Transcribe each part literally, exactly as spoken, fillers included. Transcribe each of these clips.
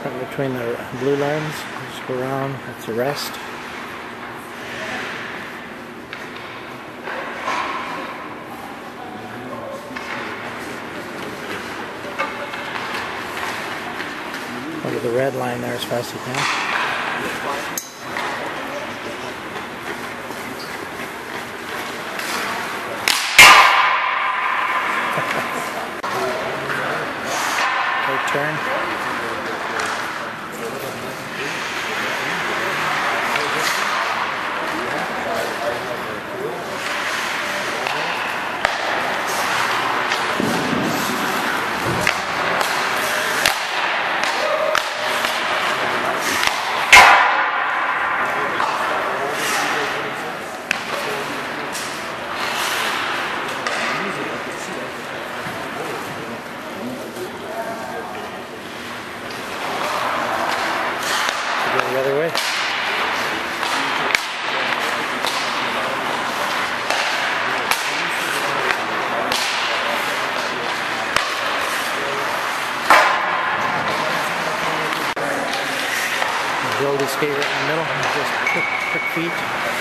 Right between the blue lines, just go around, that's the rest. Look at the red line there as fast as you can. Turn. The other way. Agility skate right in the middle, just quick, quick feet.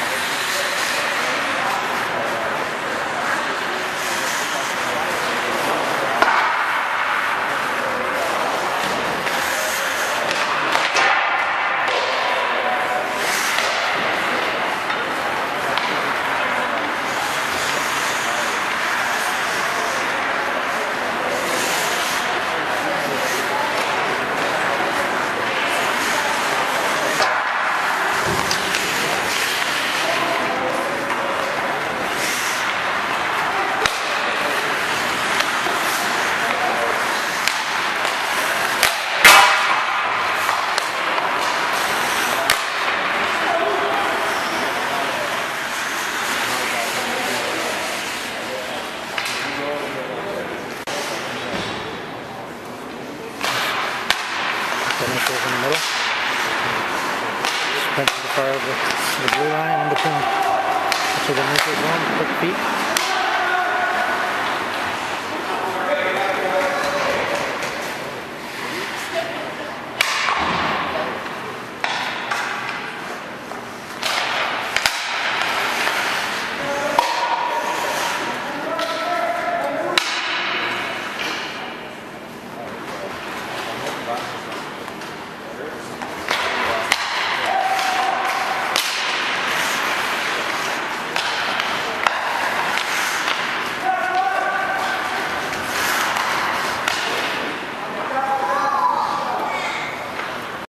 Finish in the middle. Sprint to the far of the, the blue line in between. To the neutral zone, quick feet.